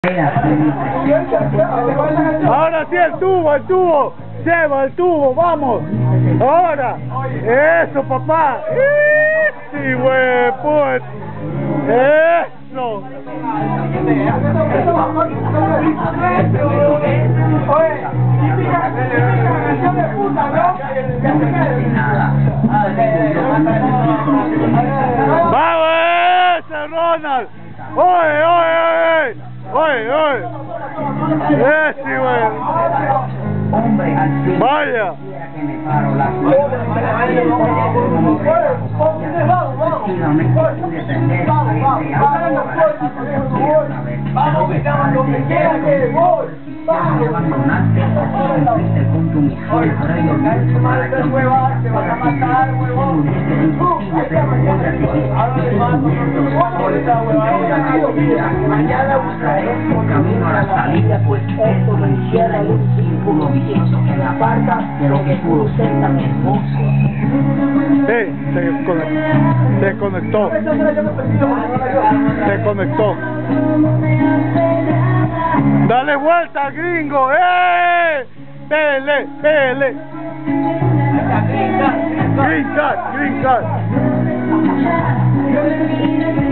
Ahora sí el tubo, lleva el tubo, vamos. Ahora, eso papá. Sí, güey, pues. Eso. ¡Vamos, ese Ronald! ¡Oye, oye, oye! ¡Oye, oye! ¡Ese, güey! ¡Vaya! Mañana buscaré un camino a la salida, pues esto me encierra en un círculo vicioso que me aparta de lo que pudo ser tan hermoso. Se conectó. Se conectó. Dale vuelta, gringo. Pele, pele. Green card, green card.